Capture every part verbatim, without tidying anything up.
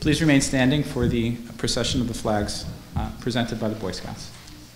Please remain standing for the procession of the flags uh, presented by the Boy Scouts.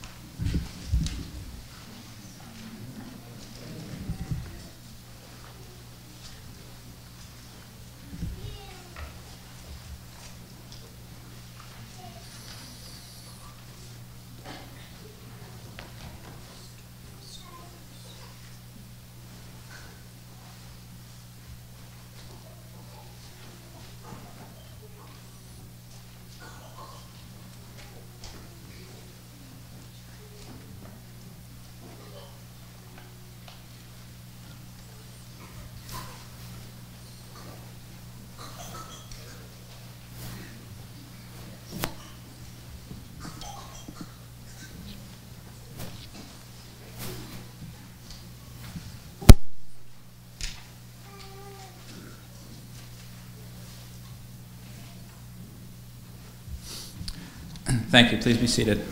Thank you. Please be seated.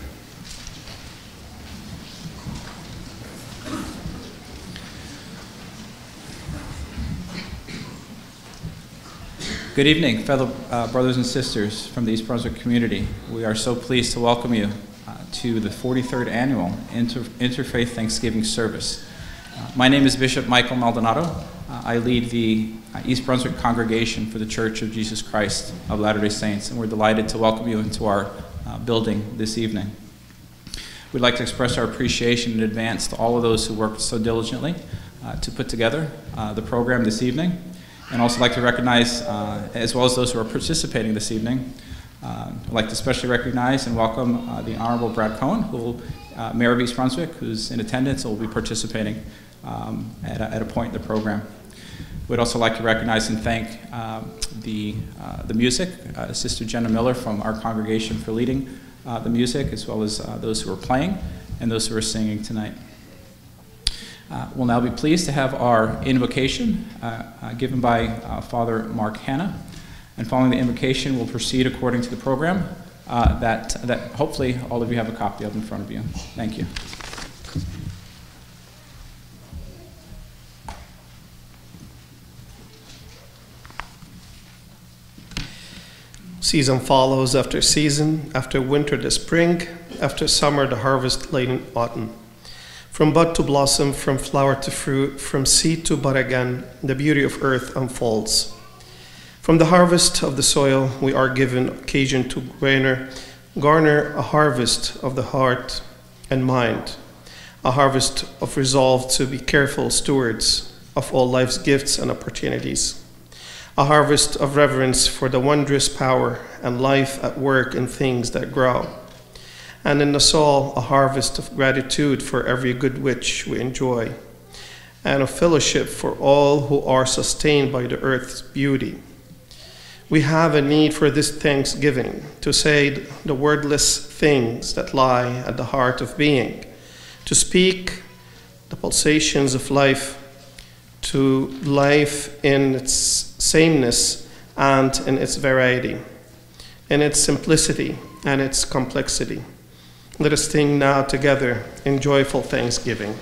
Good evening, fellow uh, brothers and sisters from the East Brunswick community. We are so pleased to welcome you uh, to the forty-third annual Inter Interfaith Thanksgiving service. Uh, my name is Bishop Michael Maldonado. Uh, I lead the uh, East Brunswick congregation for the Church of Jesus Christ of Latter-day Saints, and we're delighted to welcome you into our Uh, building this evening. We'd like to express our appreciation in advance to all of those who worked so diligently uh, to put together uh, the program this evening, and also like to recognize, uh, as well as those who are participating this evening, uh, I'd like to especially recognize and welcome uh, the Honorable Brad Cohen, who will, uh, Mayor of East Brunswick, who's in attendance and will be participating um, at, a, at a point in the program. We'd also like to recognize and thank um, the, uh, the music, uh, Sister Jenna Miller from our congregation for leading uh, the music, as well as uh, those who are playing and those who are singing tonight. Uh, we'll now be pleased to have our invocation uh, uh, given by uh, Father Mark Hanna. And following the invocation, we'll proceed according to the program uh, that, that hopefully all of you have a copy of in front of you. Thank you. Season follows after season, after winter the spring, after summer the harvest late in autumn. From bud to blossom, from flower to fruit, from seed to bud again, the beauty of earth unfolds. From the harvest of the soil, we are given occasion to garner, garner a harvest of the heart and mind, a harvest of resolve to be careful stewards of all life's gifts and opportunities. A harvest of reverence for the wondrous power and life at work in things that grow. And in the soul, a harvest of gratitude for every good which we enjoy, and of fellowship for all who are sustained by the earth's beauty. We have a need for this thanksgiving, to say the wordless things that lie at the heart of being, to speak the pulsations of life, to life in its sameness and in its variety, in its simplicity and its complexity. Let us sing now together in joyful thanksgiving.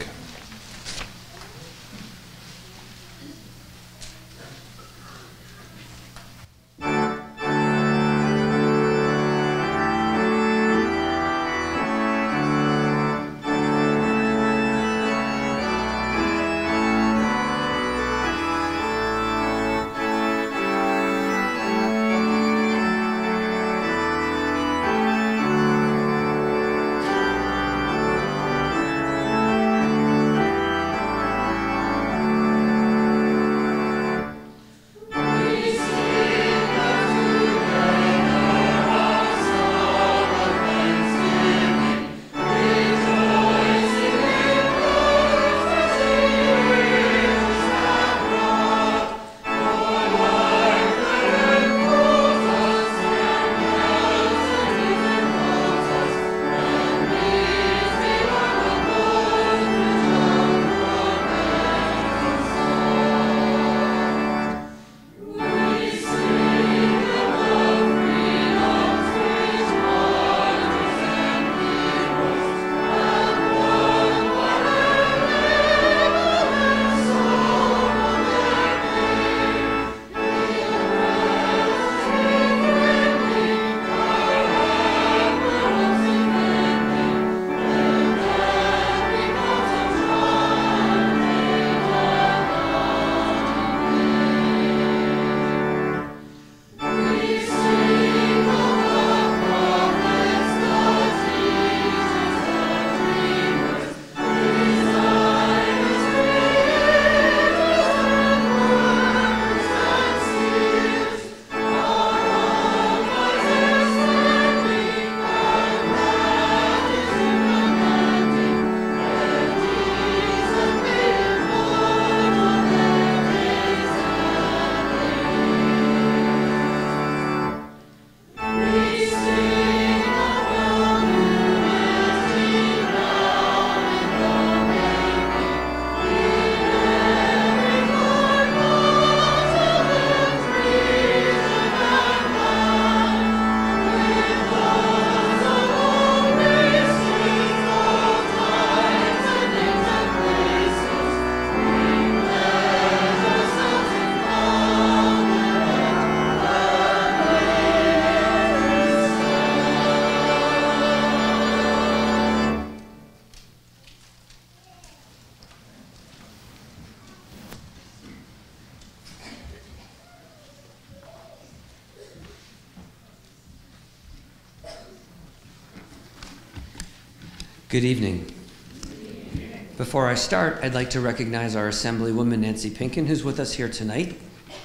Good evening. Before I start, I'd like to recognize our Assemblywoman Nancy Pinkin, who's with us here tonight.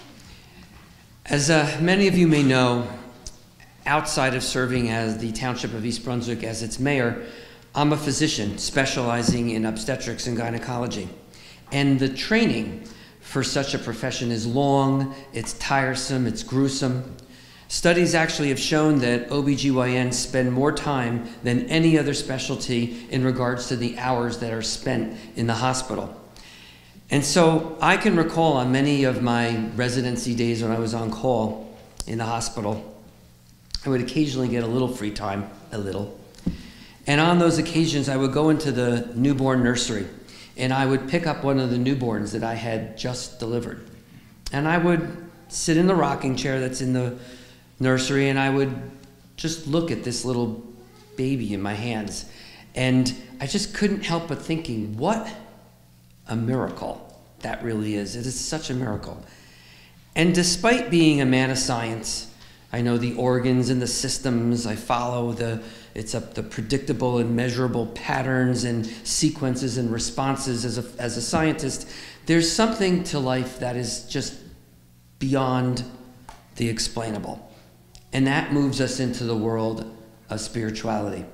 As uh, many of you may know, outside of serving as the Township of East Brunswick as its mayor, I'm a physician specializing in obstetrics and gynecology. And the training for such a profession is long, it's tiresome, it's gruesome. Studies actually have shown that O B G Y Ns spend more time than any other specialty in regards to the hours that are spent in the hospital. And so I can recall on many of my residency days when I was on call in the hospital, I would occasionally get a little free time, a little. And on those occasions, I would go into the newborn nursery and I would pick up one of the newborns that I had just delivered. And I would sit in the rocking chair that's in the nursery and I would just look at this little baby in my hands. And I just couldn't help but thinking, what a miracle that really is. It is such a miracle. And despite being a man of science, I know the organs and the systems, I follow the, it's up the predictable and measurable patterns and sequences and responses as a, as a scientist, there's something to life that is just beyond the explainable. And that moves us into the world of spirituality.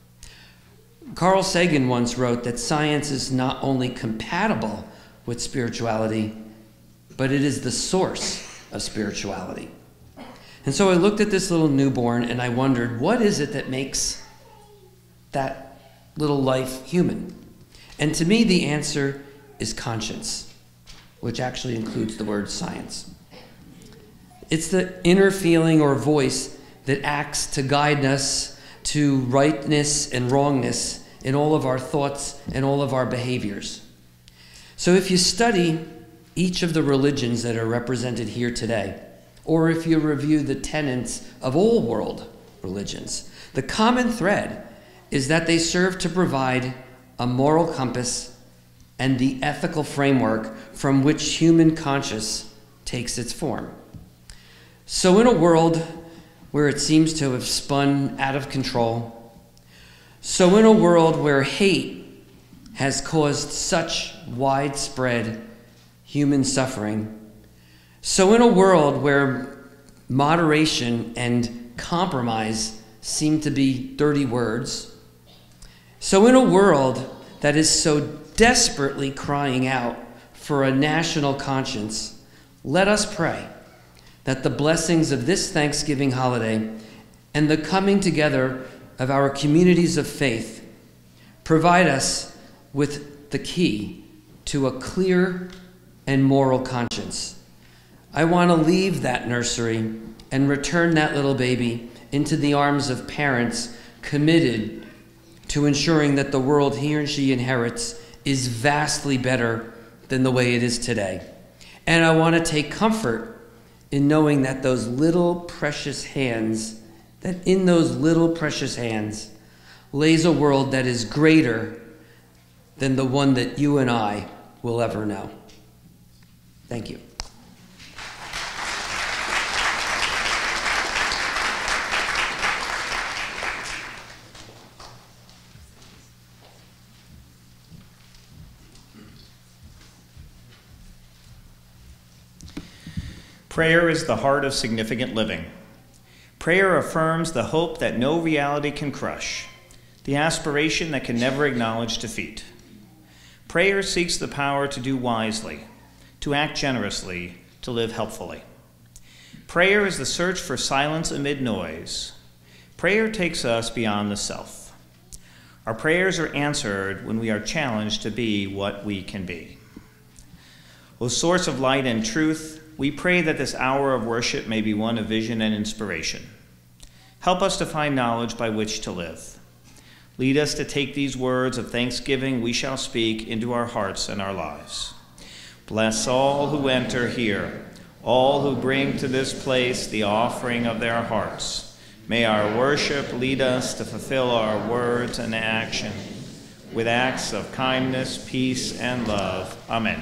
Carl Sagan once wrote that science is not only compatible with spirituality, but it is the source of spirituality. And so I looked at this little newborn and I wondered, what is it that makes that little life human? And to me, the answer is conscience, which actually includes the word science. It's the inner feeling or voice that acts to guide us to rightness and wrongness in all of our thoughts and all of our behaviors. So if you study each of the religions that are represented here today, or if you review the tenets of all world religions, the common thread is that they serve to provide a moral compass and the ethical framework from which human conscience takes its form. So in a world where it seems to have spun out of control, so in a world where hate has caused such widespread human suffering, so in a world where moderation and compromise seem to be dirty words, so in a world that is so desperately crying out for a national conscience, let us pray that the blessings of this Thanksgiving holiday and the coming together of our communities of faith provide us with the key to a clear and moral conscience. I want to leave that nursery and return that little baby into the arms of parents committed to ensuring that the world he or she inherits is vastly better than the way it is today. And I want to take comfort in knowing that those little precious hands, that in those little precious hands lays a world that is greater than the one that you and I will ever know. Thank you. Prayer is the heart of significant living. Prayer affirms the hope that no reality can crush, the aspiration that can never acknowledge defeat. Prayer seeks the power to do wisely, to act generously, to live helpfully. Prayer is the search for silence amid noise. Prayer takes us beyond the self. Our prayers are answered when we are challenged to be what we can be. O source of light and truth, we pray that this hour of worship may be one of vision and inspiration. Help us to find knowledge by which to live. Lead us to take these words of thanksgiving we shall speak into our hearts and our lives. Bless all who enter here, all who bring to this place the offering of their hearts. May our worship lead us to fulfill our words and action with acts of kindness, peace, and love. Amen.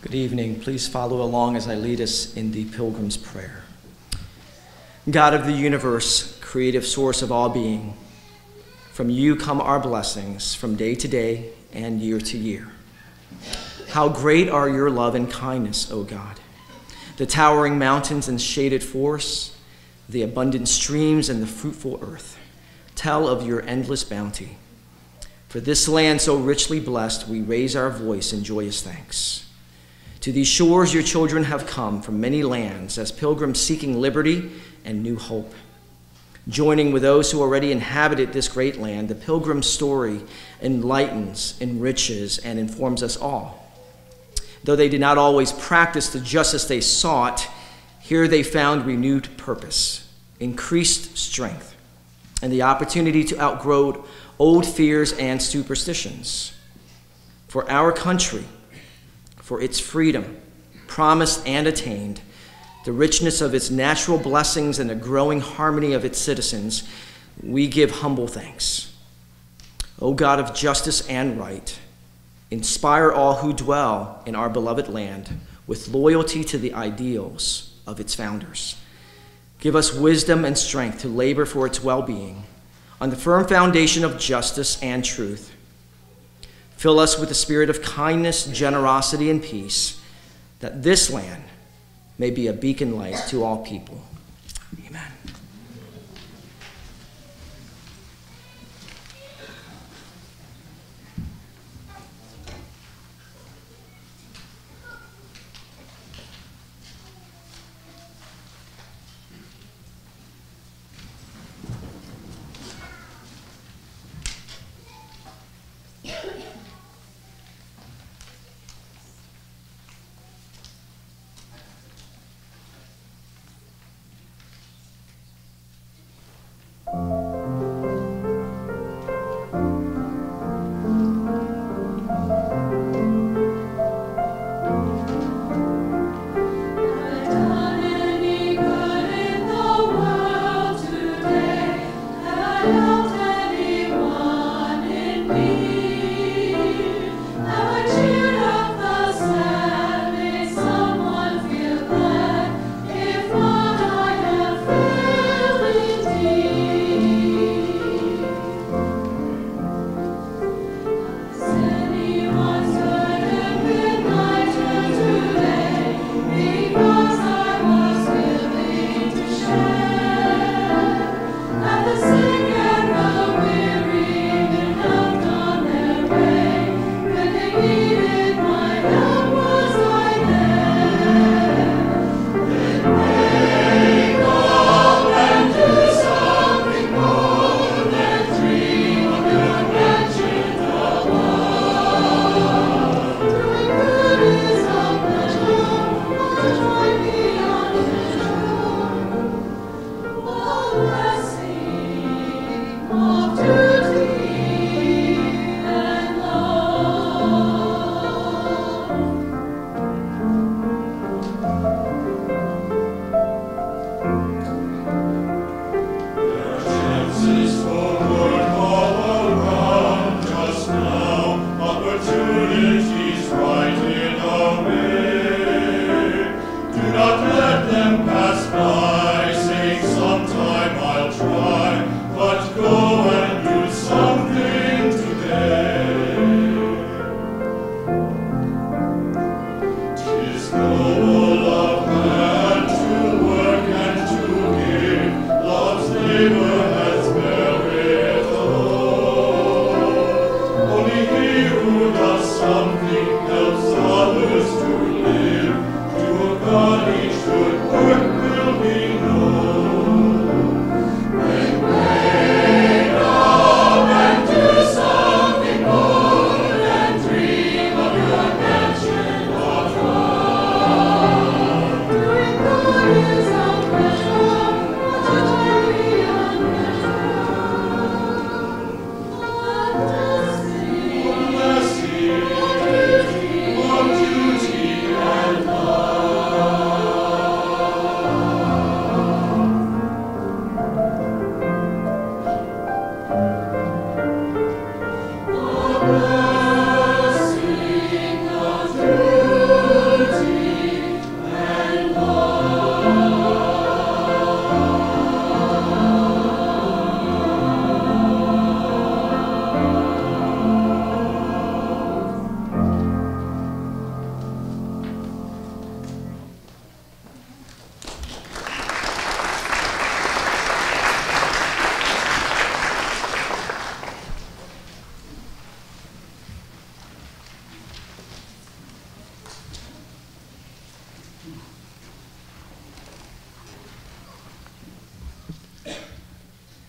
Good evening. Please follow along as I lead us in the Pilgrim's Prayer. God of the universe, creative source of all being, from you come our blessings from day to day and year to year. How great are your love and kindness, O God. The towering mountains and shaded forests, the abundant streams and the fruitful earth, tell of your endless bounty. For this land so richly blessed, we raise our voice in joyous thanks. To these shores your children have come from many lands as pilgrims seeking liberty and new hope. Joining with those who already inhabited this great land, the pilgrim's story enlightens, enriches, and informs us all. Though they did not always practice the justice they sought, here they found renewed purpose, increased strength, and the opportunity to outgrow old fears and superstitions. For our country, for its freedom, promised and attained, the richness of its natural blessings and the growing harmony of its citizens, we give humble thanks. O God of justice and right, inspire all who dwell in our beloved land with loyalty to the ideals of its founders. Give us wisdom and strength to labor for its well-being on the firm foundation of justice and truth. Fill us with the spirit of kindness, generosity, and peace, that this land may be a beacon light to all people. Amen.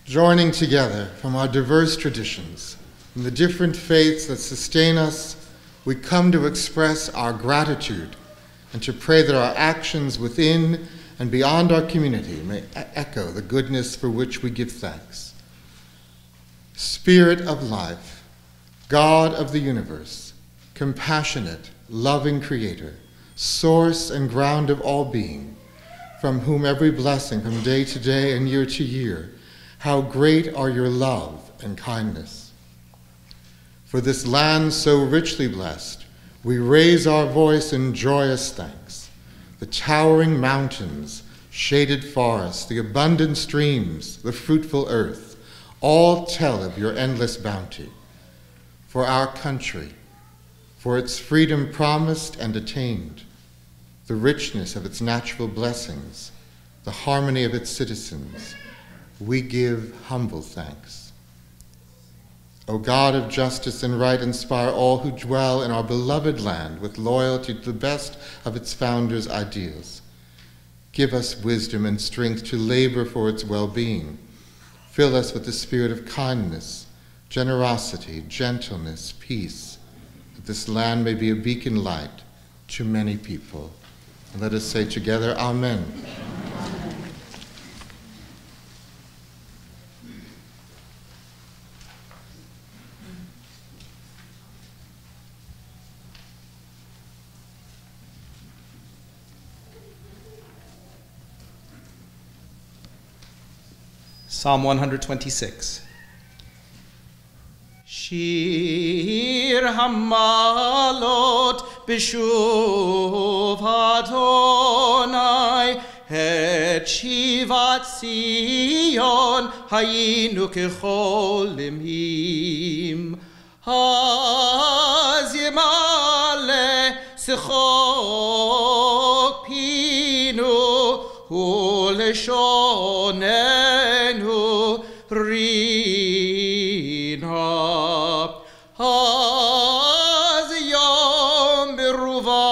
joining together from our diverse traditions, from the different faiths that sustain us, we come to express our gratitude and to pray that our actions within and beyond our community may echo the goodness for which we give thanks. Spirit of life, God of the universe, compassionate, loving Creator, source and ground of all being, from whom every blessing from day to day and year to year, how great are your love and kindness. For this land so richly blessed, we raise our voice in joyous thanks. The towering mountains, shaded forests, the abundant streams, the fruitful earth, all tell of your endless bounty. For our country, for its freedom promised and attained, the richness of its natural blessings, the harmony of its citizens, we give humble thanks. O God of justice and right, inspire all who dwell in our beloved land with loyalty to the best of its founders' ideals. Give us wisdom and strength to labor for its well-being. Fill us with the spirit of kindness, generosity, gentleness, peace, that this land may be a beacon light to many people. And let us say together, Amen. Psalm one twenty-six. Shir hamalot b'shuv Adonai et shivat Zion hayinu kechol imhim haz yemale sichok pinu uleshonenu rina haz yom beruva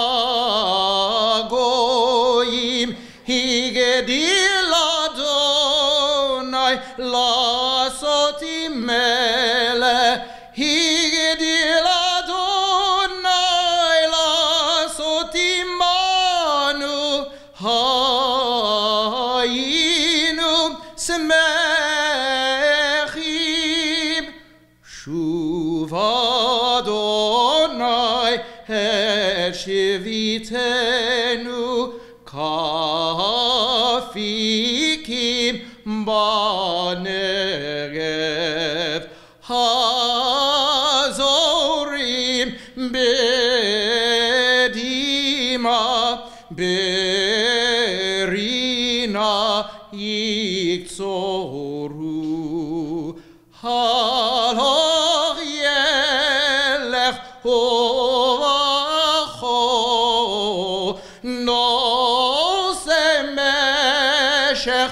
goyim higedil Adonai lasot imele higedil Adonai lasot imanu hayinu semechim shuv Adonai et shivitenu kafikim banegev hazorim bedima berina yikzoru halach yelech hovacho no semeshech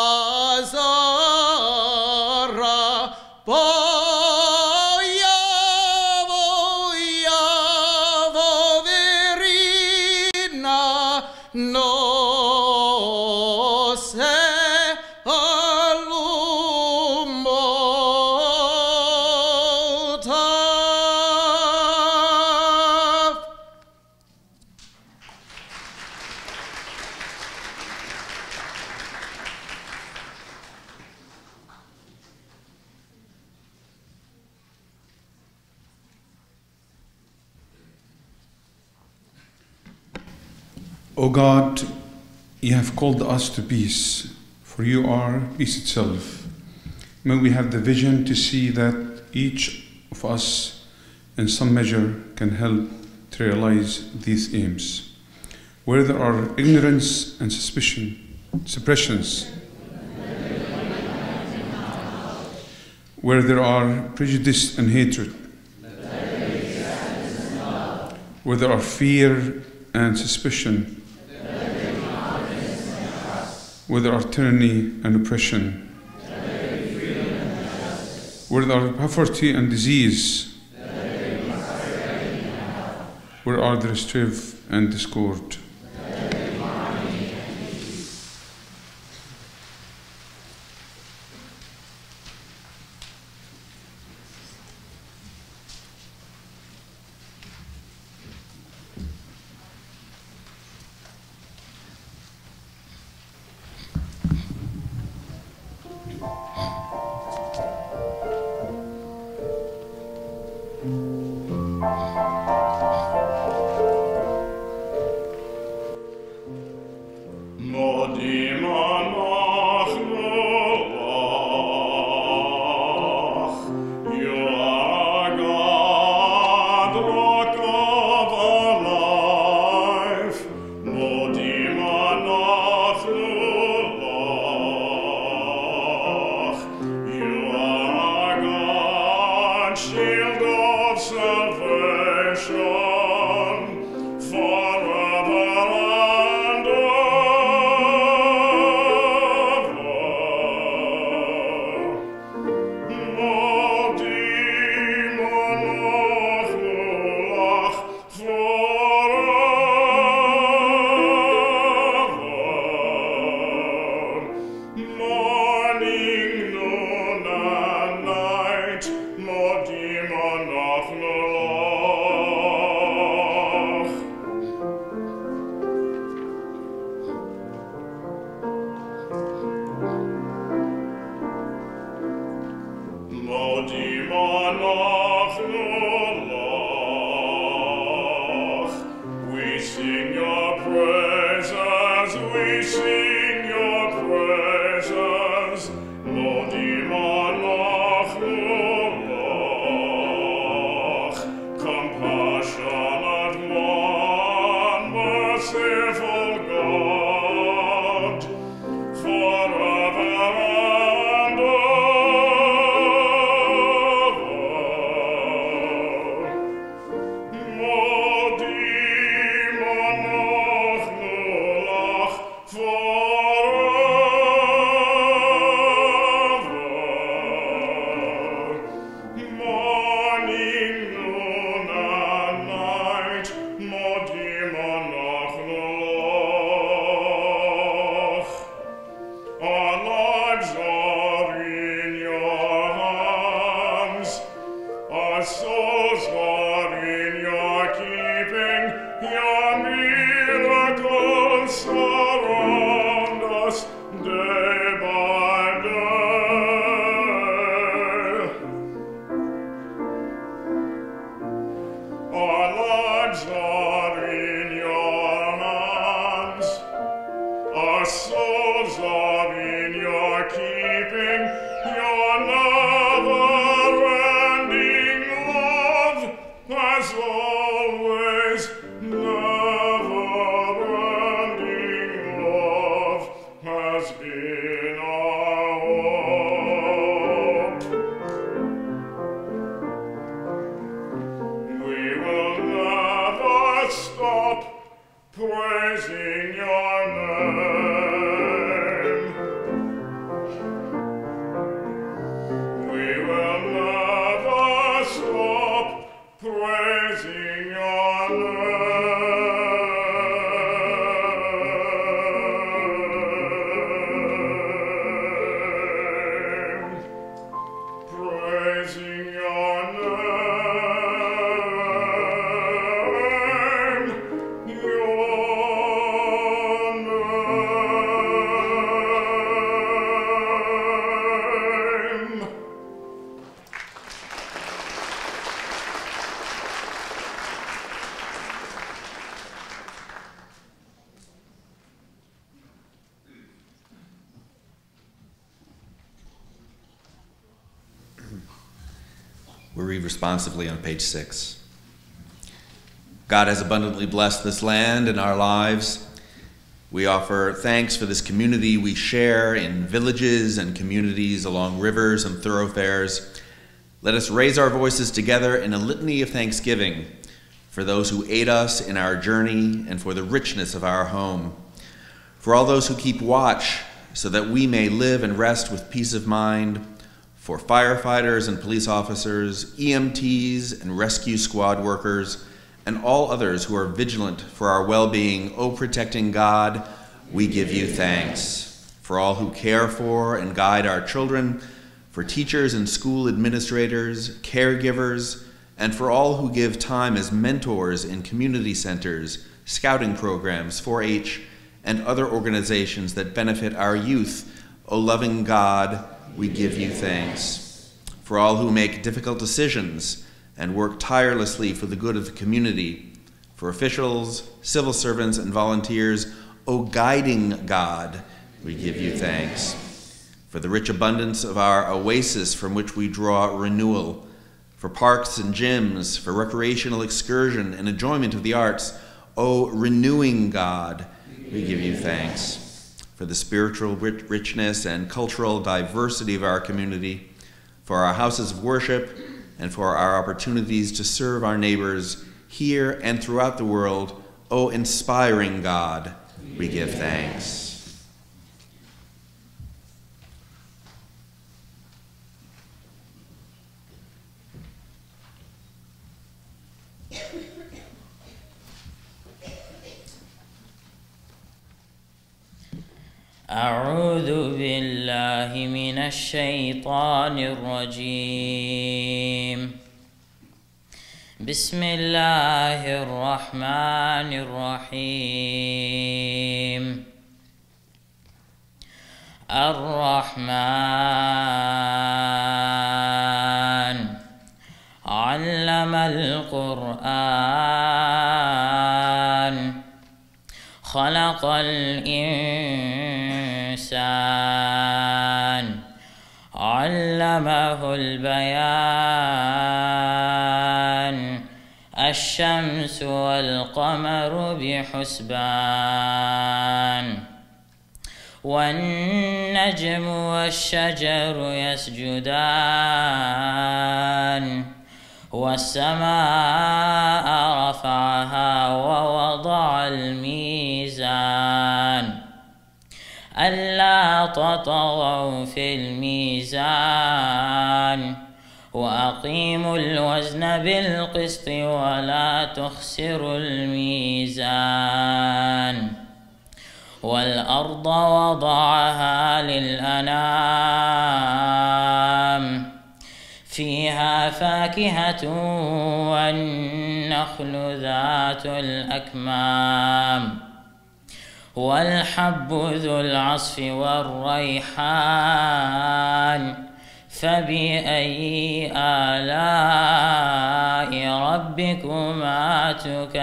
hazara boyavo yavo verina no se alumotav. O God, you have called us to peace, for you are peace itself. May we have the vision to see that each of us, in some measure, can help to realize these aims. Where there are ignorance and suspicion, suppressions, where there are prejudice and hatred, where there are fear and suspicion, where there are tyranny and oppression, where there are poverty and disease, where are there strife and discord. We read responsively on page six. God has abundantly blessed this land and our lives. We offer thanks for this community we share in villages and communities along rivers and thoroughfares. Let us raise our voices together in a litany of thanksgiving for those who aid us in our journey and for the richness of our home, for all those who keep watch so that we may live and rest with peace of mind, for firefighters and police officers, E M Ts and rescue squad workers, and all others who are vigilant for our well-being. O protecting God, we give you thanks. For all who care for and guide our children, for teachers and school administrators, caregivers, and for all who give time as mentors in community centers, scouting programs, four H, and other organizations that benefit our youth. O loving God, we give you thanks. For all who make difficult decisions and work tirelessly for the good of the community. For officials, civil servants, and volunteers, O guiding God, we give you thanks. For the rich abundance of our oasis from which we draw renewal, for parks and gyms, for recreational excursion and enjoyment of the arts, O renewing God, we give you thanks. For the spiritual richness and cultural diversity of our community, for our houses of worship, and for our opportunities to serve our neighbors here and throughout the world, O inspiring God, we give thanks. أعوذ بالله من الشيطان الرجيم. بسم الله الرحمن الرحيم. الرحمن علم القرآن خلق الإنسان علمه البيان الشمس والقمر بحسبان والنجم والشجر يسجدان والسماء رفعها ووضع الميزان ألا تطغوا في الميزان وأقيموا الوزن بالقسط ولا تخسروا الميزان والأرض وضعها للأنام فيها فاكهة والنخل ذات الأكمام والحب ذو العصف والريحان فبأي آلاء ربكما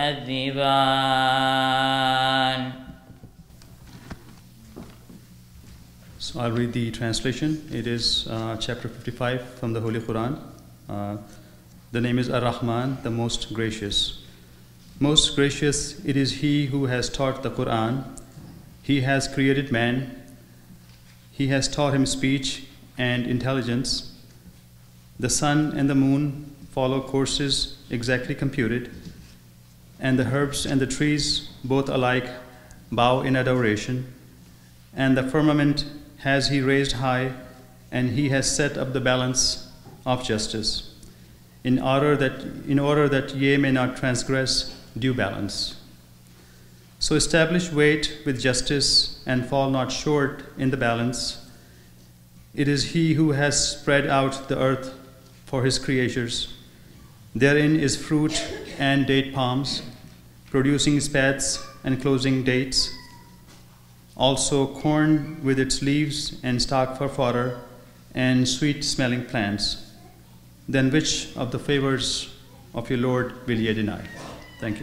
تكذبان. So I'll read the translation. It is uh, chapter fifty-five from the Holy Quran. Uh, the name is Ar-Rahman, the most gracious. Most gracious, it is He who has taught the Quran. He has created man. He has taught him speech and intelligence. The sun and the moon follow courses exactly computed, and the herbs and the trees both alike bow in adoration. And the firmament has He raised high, and He has set up the balance of justice, in order that, in order that ye may not transgress due balance. So establish weight with justice, and fall not short in the balance. It is He who has spread out the earth for His creatures. Therein is fruit and date palms, producing spats and closing dates. Also corn with its leaves and stalk for fodder, and sweet-smelling plants. Then which of the favors of your Lord will ye deny? Thank you.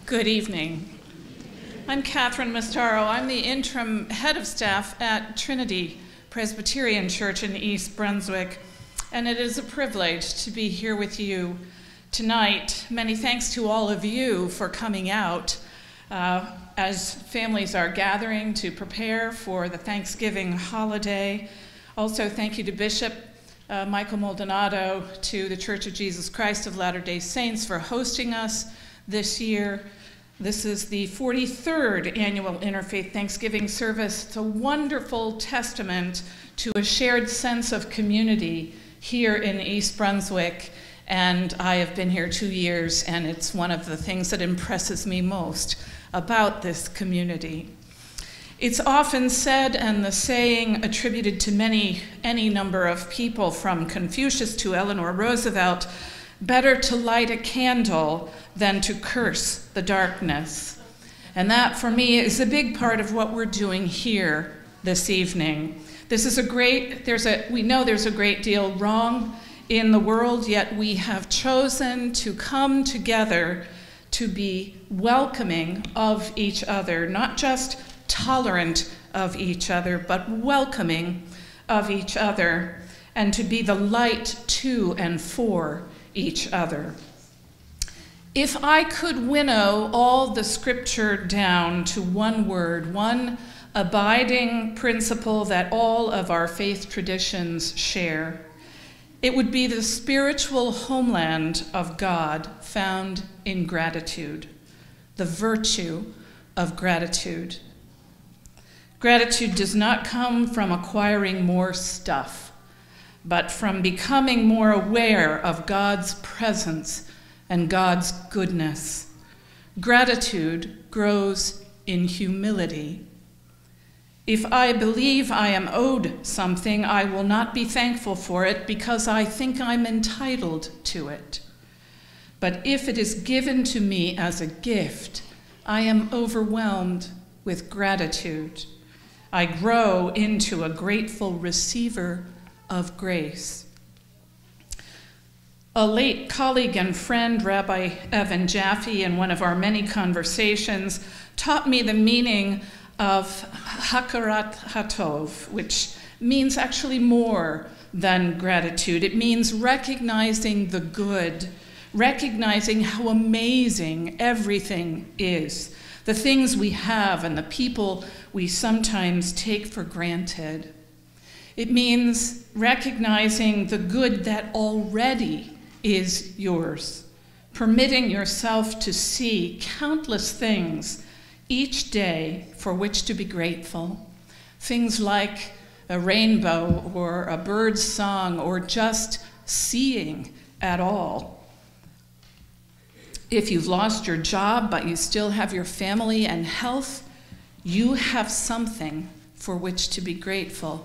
Good evening. I'm Catherine Mastaro. I'm the interim head of staff at Trinity Presbyterian Church in East Brunswick, and it is a privilege to be here with you tonight. Many thanks to all of you for coming out uh, as families are gathering to prepare for the Thanksgiving holiday. Also, thank you to Bishop uh, Michael Maldonado, to the Church of Jesus Christ of Latter-day Saints for hosting us this year. This is the forty-third annual Interfaith Thanksgiving service. It's a wonderful testament to a shared sense of community here in East Brunswick, and I have been here two years, and it's one of the things that impresses me most about this community. It's often said, and the saying attributed to many, any number of people, from Confucius to Eleanor Roosevelt, better to light a candle than to curse the darkness. And that, for me, is a big part of what we're doing here this evening. This is a great, there's a, we know there's a great deal wrong in the world, yet we have chosen to come together to be welcoming of each other, not just tolerant of each other, but welcoming of each other, and to be the light to and for each other. If I could winnow all the scripture down to one word, one abiding principle that all of our faith traditions share, it would be the spiritual homeland of God found in gratitude, the virtue of gratitude. Gratitude does not come from acquiring more stuff, but from becoming more aware of God's presence and God's goodness. Gratitude grows in humility. If I believe I am owed something, I will not be thankful for it because I think I'm entitled to it. But if it is given to me as a gift, I am overwhelmed with gratitude. I grow into a grateful receiver of grace. A late colleague and friend, Rabbi Evan Jaffe, in one of our many conversations, taught me the meaning of hakarat hatov, which means actually more than gratitude. It means recognizing the good, recognizing how amazing everything is, the things we have and the people we sometimes take for granted. It means recognizing the good that already is yours, permitting yourself to see countless things each day for which to be grateful. Things like a rainbow or a bird's song or just seeing at all. If you've lost your job but you still have your family and health, you have something for which to be grateful.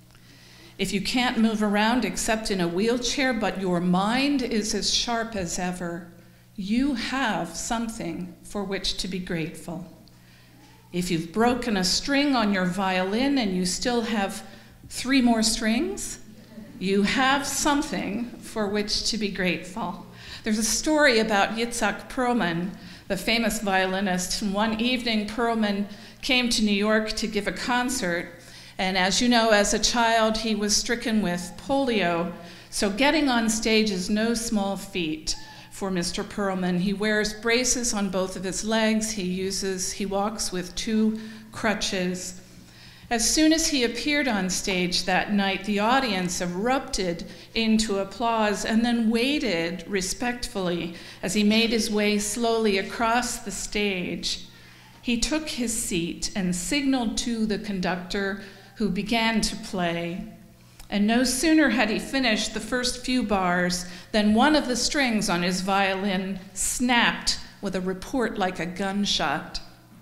If you can't move around except in a wheelchair, but your mind is as sharp as ever, you have something for which to be grateful. If you've broken a string on your violin and you still have three more strings, you have something for which to be grateful. There's a story about Yitzhak Perlman, the famous violinist. And one evening, Perlman came to New York to give a concert. And as you know, as a child, he was stricken with polio. So getting on stage is no small feat for Mister Perlman. He wears braces on both of his legs. He uses, he walks with two crutches. As soon as he appeared on stage that night, the audience erupted into applause and then waited respectfully as he made his way slowly across the stage. He took his seat and signaled to the conductor, who began to play. And no sooner had he finished the first few bars than one of the strings on his violin snapped with a report like a gunshot.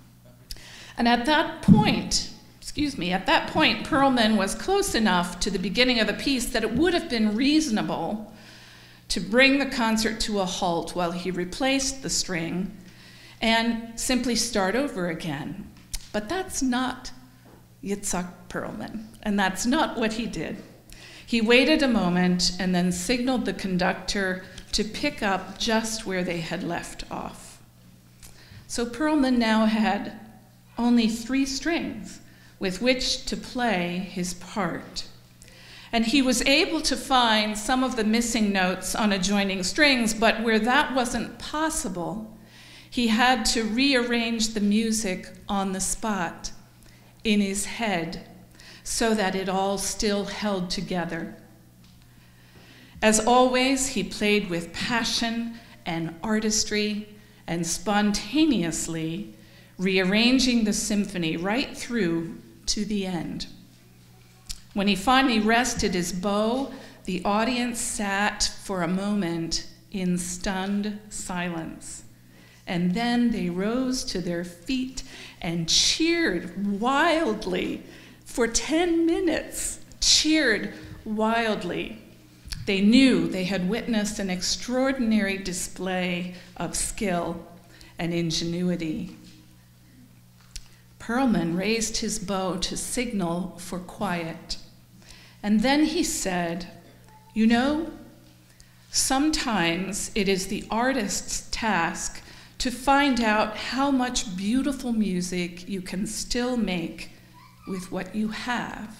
And at that point, excuse me, at that point, Perlman was close enough to the beginning of the piece that it would have been reasonable to bring the concert to a halt while he replaced the string and simply start over again. But that's not Yitzhak Perlman, and that's not what he did. He waited a moment and then signaled the conductor to pick up just where they had left off. So Perlman now had only three strings with which to play his part. And he was able to find some of the missing notes on adjoining strings, but where that wasn't possible, he had to rearrange the music on the spot in his head so that it all still held together. As always, he played with passion and artistry and spontaneously rearranging the symphony right through to the end. When he finally rested his bow, the audience sat for a moment in stunned silence. And then they rose to their feet and cheered wildly for ten minutes, cheered wildly. They knew they had witnessed an extraordinary display of skill and ingenuity. Perlman raised his bow to signal for quiet. And then he said, "You know, sometimes it is the artist's task to find out how much beautiful music you can still make with what you have."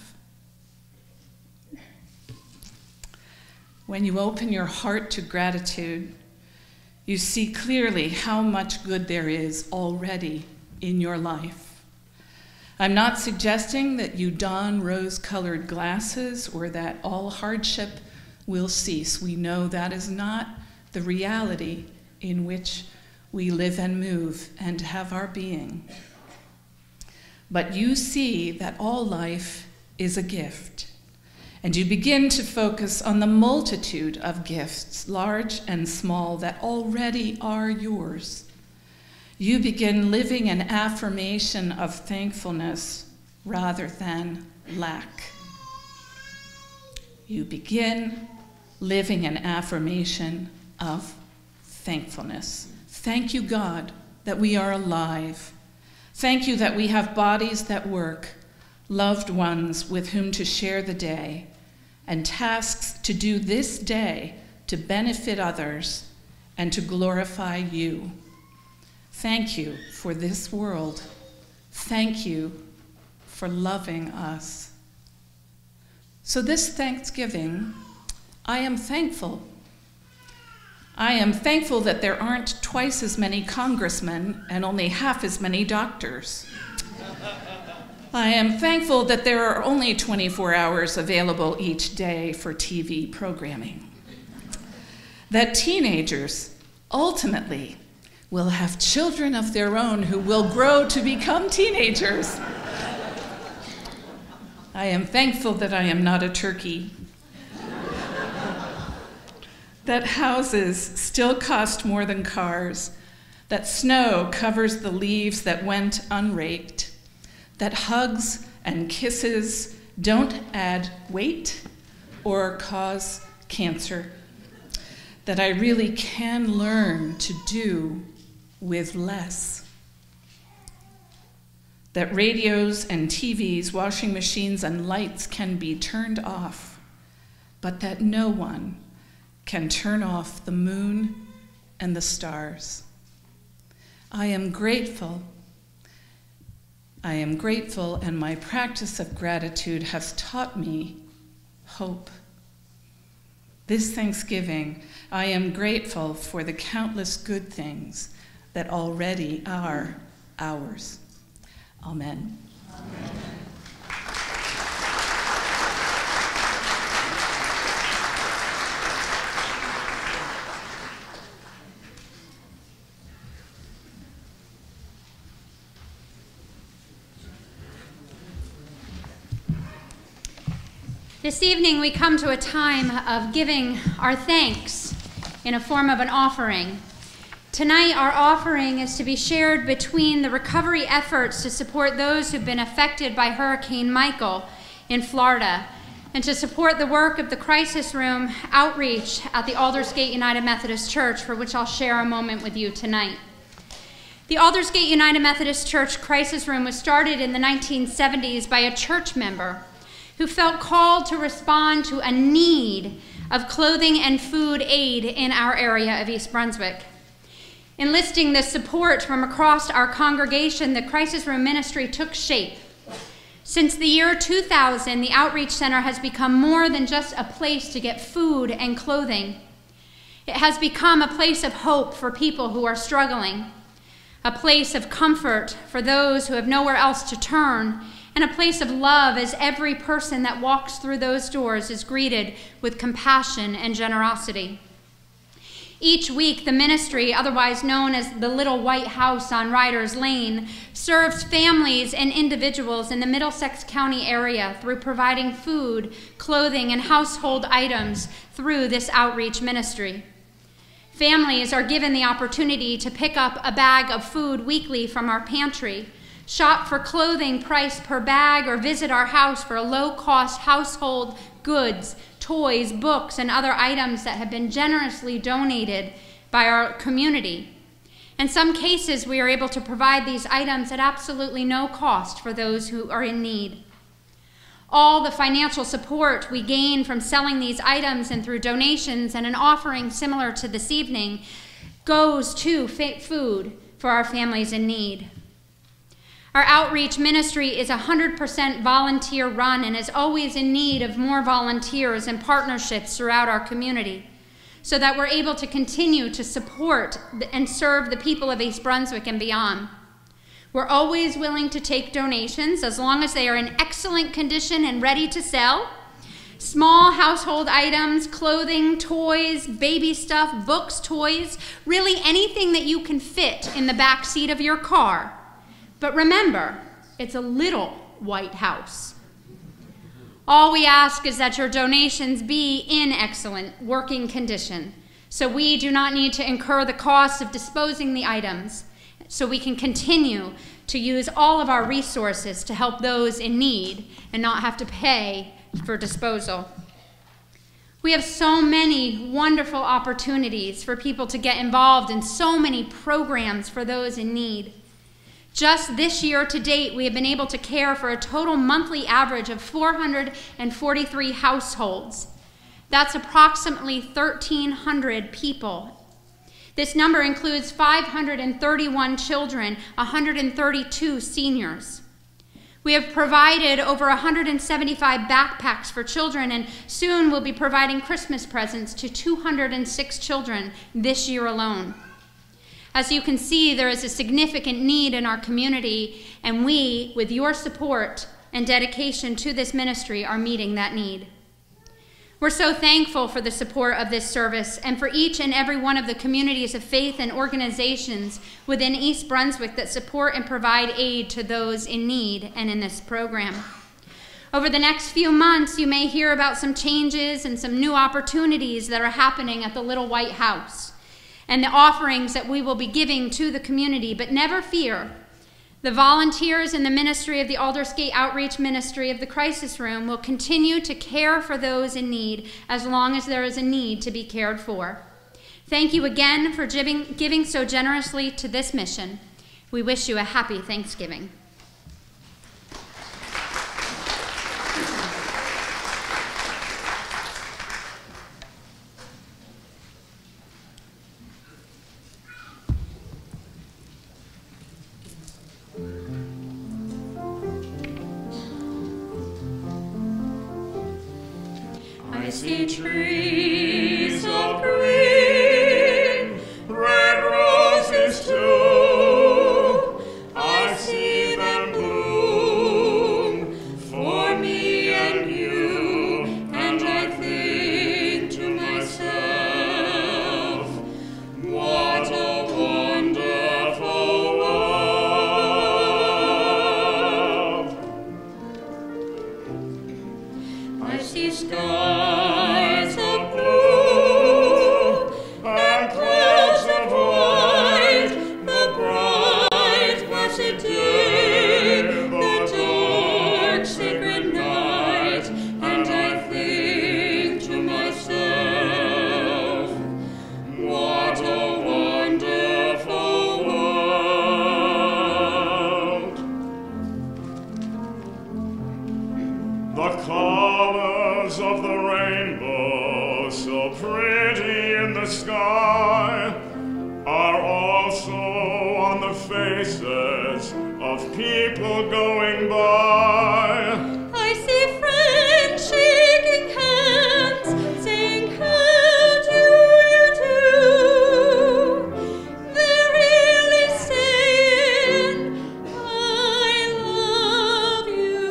When you open your heart to gratitude, you see clearly how much good there is already in your life. I'm not suggesting that you don rose-colored glasses or that all hardship will cease. We know that is not the reality in which we live and move and have our being. But you see that all life is a gift, and you begin to focus on the multitude of gifts, large and small, that already are yours. You begin living an affirmation of thankfulness rather than lack. You begin living an affirmation of thankfulness. Thank you, God, that we are alive. Thank you that we have bodies that work, loved ones with whom to share the day, and tasks to do this day to benefit others and to glorify you. Thank you for this world. Thank you for loving us. So this Thanksgiving, I am thankful. I am thankful that there aren't twice as many congressmen and only half as many doctors. I am thankful that there are only twenty-four hours available each day for T V programming. That teenagers ultimately will have children of their own who will grow to become teenagers. I am thankful that I am not a turkey. That houses still cost more than cars. That snow covers the leaves that went unraked. That hugs and kisses don't add weight or cause cancer. That I really can learn to do with less. That radios and T Vs, washing machines, and lights can be turned off, but that no one can turn off the moon and the stars. I am grateful. I am grateful, and my practice of gratitude has taught me hope. This Thanksgiving, I am grateful for the countless good things that already are ours. Amen. Amen. This evening we come to a time of giving our thanks in a form of an offering. Tonight our offering is to be shared between the recovery efforts to support those who've been affected by Hurricane Michael in Florida, and to support the work of the Crisis Room outreach at the Aldersgate United Methodist Church, for which I'll share a moment with you tonight. The Aldersgate United Methodist Church Crisis Room was started in the nineteen seventies by a church member who felt called to respond to a need of clothing and food aid in our area of East Brunswick. Enlisting the support from across our congregation, the Crisis Room Ministry took shape. Since the year two thousand, the Outreach Center has become more than just a place to get food and clothing. It has become a place of hope for people who are struggling, a place of comfort for those who have nowhere else to turn, and a place of love as every person that walks through those doors is greeted with compassion and generosity. Each week, the ministry, otherwise known as the Little White House on Riders Lane, serves families and individuals in the Middlesex County area through providing food, clothing, and household items through this outreach ministry. Families are given the opportunity to pick up a bag of food weekly from our pantry, shop for clothing priced per bag, or visit our house for low-cost household goods, toys, books, and other items that have been generously donated by our community. In some cases, we are able to provide these items at absolutely no cost for those who are in need. All the financial support we gain from selling these items and through donations and an offering similar to this evening goes to food for our families in need. Our outreach ministry is one hundred percent volunteer run and is always in need of more volunteers and partnerships throughout our community so that we're able to continue to support and serve the people of East Brunswick and beyond. We're always willing to take donations as long as they are in excellent condition and ready to sell. Small household items, clothing, toys, baby stuff, books, toys, really anything that you can fit in the back seat of your car. But remember, it's a little white house. All we ask is that your donations be in excellent working condition, so we do not need to incur the cost of disposing the items, so we can continue to use all of our resources to help those in need and not have to pay for disposal. We have so many wonderful opportunities for people to get involved in so many programs for those in need. Just this year to date, we have been able to care for a total monthly average of four hundred forty-three households. That's approximately thirteen hundred people. This number includes five hundred thirty-one children, one hundred thirty-two seniors. We have provided over one hundred seventy-five backpacks for children, and soon we'll be providing Christmas presents to two hundred six children this year alone. As you can see, there is a significant need in our community, and we, with your support and dedication to this ministry, are meeting that need. We're so thankful for the support of this service and for each and every one of the communities of faith and organizations within East Brunswick that support and provide aid to those in need and in this program. Over the next few months, you may hear about some changes and some new opportunities that are happening at the Little White House and the offerings that we will be giving to the community, but never fear. The volunteers in the ministry of the Aldersgate Outreach Ministry of the Crisis Room will continue to care for those in need as long as there is a need to be cared for. Thank you again for giving, giving so generously to this mission. We wish you a happy Thanksgiving. I see trees of green, red roses too. I see them bloom for me and you, and I think to myself, what a wonderful world. I see stars sky are all also on the faces of people going by. I see friends shaking hands, saying, how do you do? They're really saying, I love you.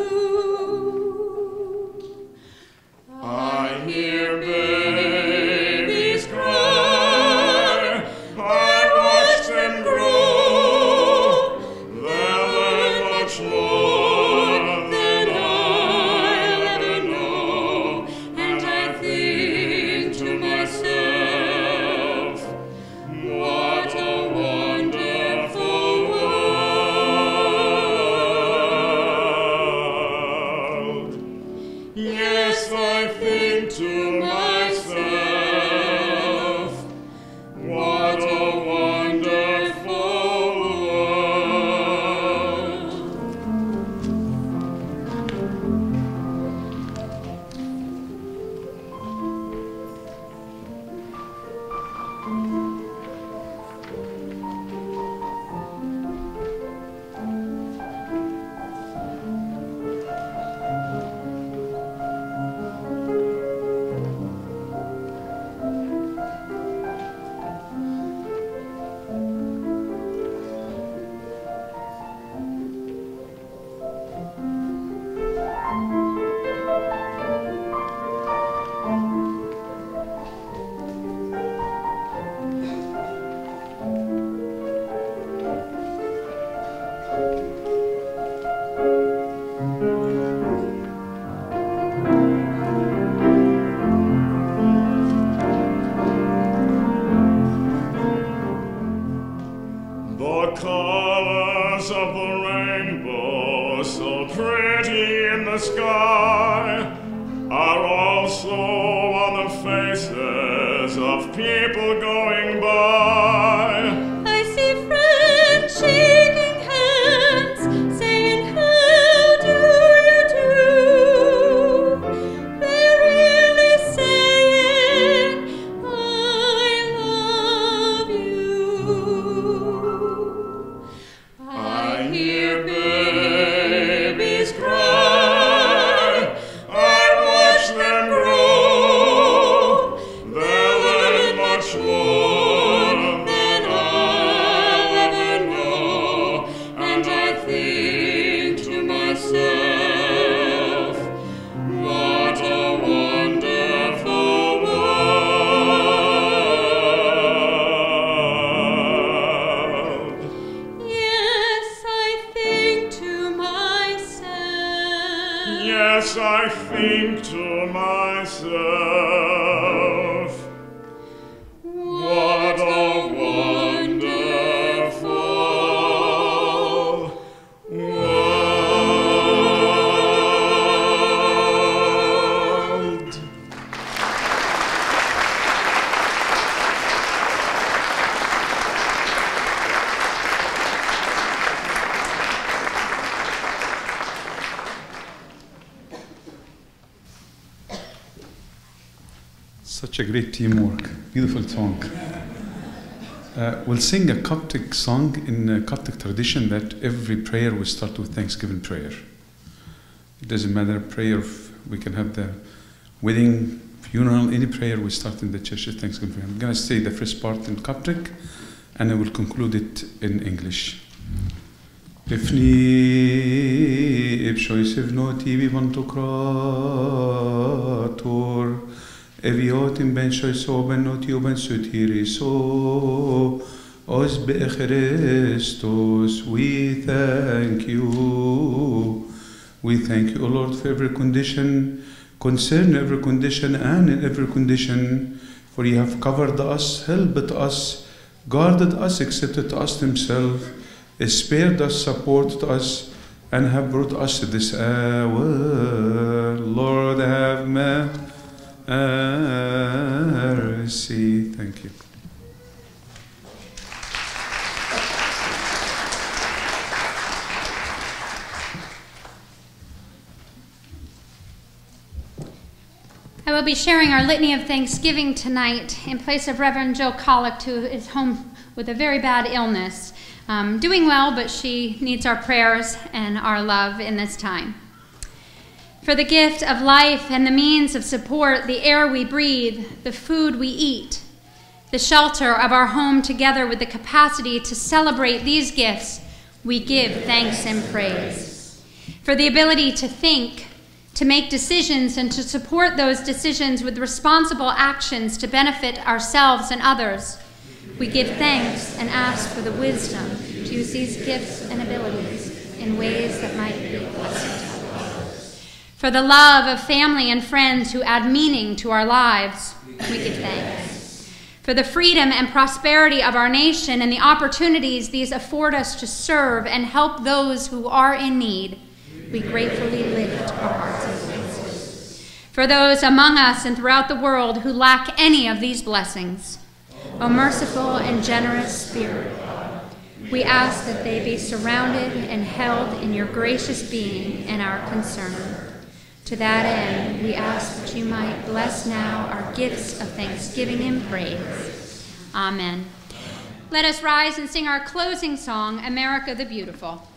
I hear babies cry, I watch them grow. They'll learn much more than I'll ever know. And I think to myself, what a wonderful world. Yes, I think to myself, what a wonderful world. The colors of the rainbow, so pretty in the sky, are also on the faces of people going by. I see friends shaking hands, saying, how do you do? They're really saying, I love you. I hear babies cry, I watch them grow. They'll learn much more than I'll ever know. And I think to myself, what a wonderful world. Yes, I think to myself. Yes, I think to myself, what a wonderful world. Such a great teamwork. Beautiful song. Uh, we'll sing a Coptic song in a Coptic tradition that every prayer will start with Thanksgiving prayer. It doesn't matter, prayer, of, we can have the wedding, funeral, any prayer we start in the church at Thanksgiving prayer. I'm going to say the first part in Coptic and I will conclude it in English. Ifni ibshois ivnoti vivantokrator Eviotim ben shoiso ben notio ben sutiriso os be Christos. We thank you. We thank you, O Lord, for every condition, concern every condition and in every condition, for you have covered us, helped us, guarded us, accepted us himself, spared us, supported us, and have brought us to this hour. Lord, have mercy. Thank you. I will be sharing our litany of thanksgiving tonight in place of Reverend Joe Collick, who is home with a very bad illness. Um, doing well, but she needs our prayers and our love in this time. For the gift of life and the means of support, the air we breathe, the food we eat, the shelter of our home, together with the capacity to celebrate these gifts, we give thanks and praise. For the ability to think, to make decisions, and to support those decisions with responsible actions to benefit ourselves and others, we give thanks and ask for the wisdom to use these gifts and abilities in ways that might be a blessing to others. For the love of family and friends who add meaning to our lives, we give thanks. For the freedom and prosperity of our nation and the opportunities these afford us to serve and help those who are in need, we gratefully lift our hearts and voices. For those among us and throughout the world who lack any of these blessings, O merciful and generous Spirit, we ask that they be surrounded and held in your gracious being and our concern. To that end, we ask that you might bless now our gifts of thanksgiving and praise. Amen. Let us rise and sing our closing song, America the Beautiful.